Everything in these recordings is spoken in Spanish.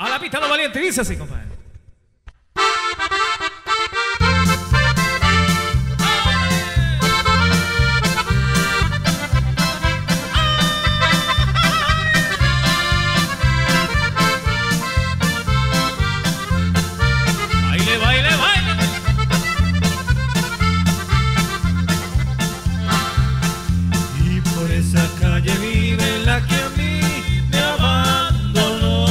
A la pista lo valiente, dice así, compadre. Baile, baile, baile. Y por esa calle vive la que a mí me abandonó.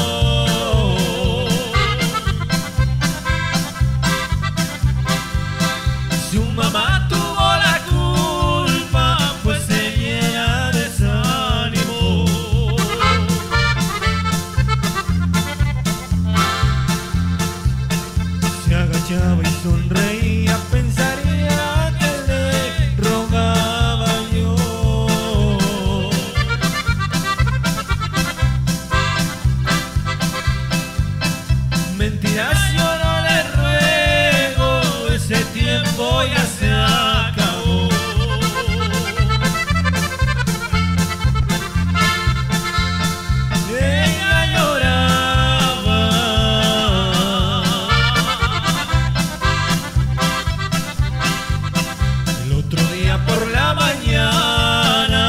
Su mamá tuvo la culpa, pues ella desanimó. Se agachaba y sonreía, pensaría que le rogaba yo. Mentiras yo no le ruego, ese tiempo ya se acabó. Ella lloraba. El otro día por la mañana,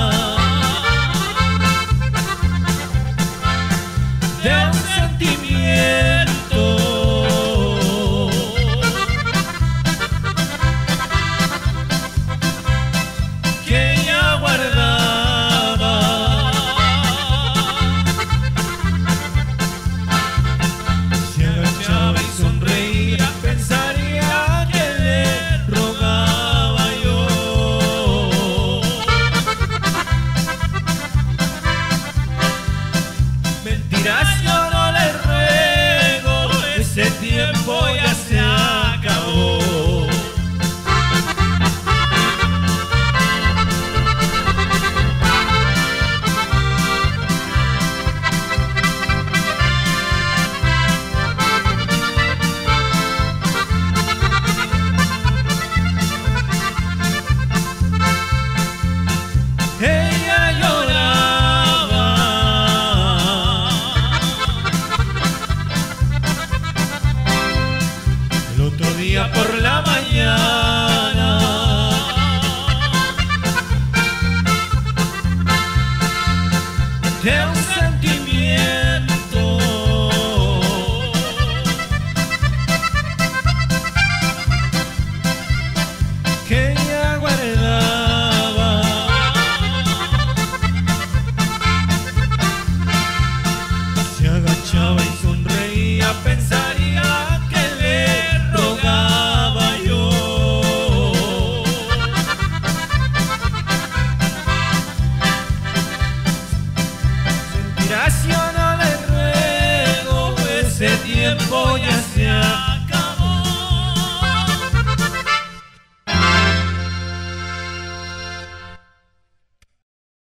de un sentimiento que ella guardaba, se agachaba y sonreía, pensaría que le rogaba yo. Mentiras yo no le ruego, ese tiempo ya se ha